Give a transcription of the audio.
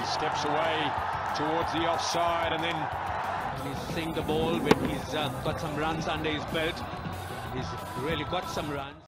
He steps away towards the offside, and then he's seeing the ball when he's got some runs under his belt. He's really got some runs.